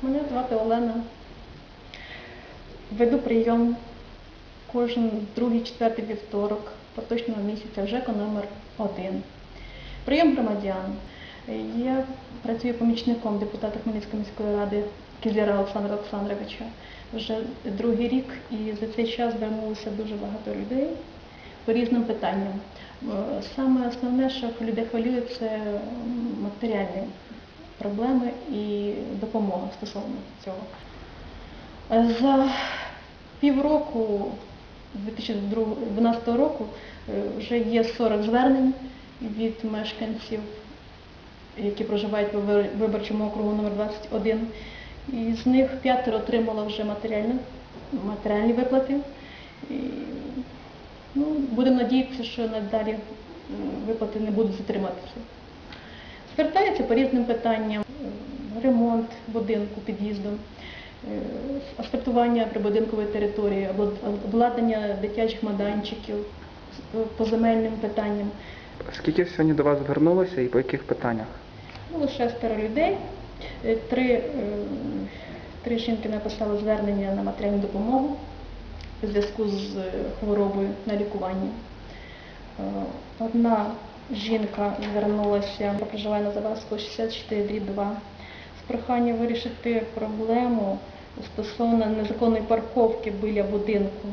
Мене звати Олена. Веду прийом кожен другий, четвертий вівторок поточного місяця, ЖЕКу номер 1. Прийом громадян. Я працюю помічником депутата Хмельницької міської ради Кізляра Олександра Олександровича вже другий рік, і за цей час звернулося дуже багато людей по різним питанням. Саме основне, що людей хвилює, це матеріальні проблеми і допомога стосовно цього. За півроку 2012 року вже є 40 звернень від мешканців, які проживають по виборчому округу номер 21. І з них 5 отримало вже матеріальні виплати. І, будемо надіятися, що надалі виплати не будуть затриматися. Звертаються по різним питанням: ремонт будинку, під'їзду, асфальтування прибудинкової території, обладнання дитячих майданчиків, по земельним питанням. Скільки сьогодні до вас звернулося і по яких питаннях? Лише 6 людей. Три жінки написали звернення на матеріальну допомогу у зв'язку з хворобою на лікування. Одна жінка звернулася, яка проживає на Завадського 64/2, з проханням вирішити проблему стосовно незаконної парковки біля будинку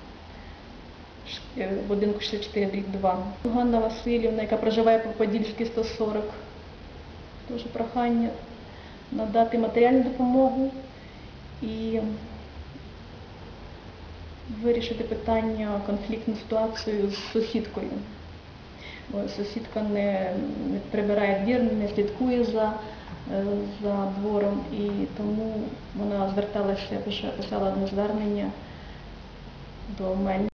64/2. Ганна Васильівна, яка проживає по Подільській 140, теж прохання надати матеріальну допомогу і вирішити питання, конфліктну ситуацію з сусідкою. Бо сусідка не прибирає двір, не слідкує за двором, і тому вона зверталася, писала одне звернення до мене.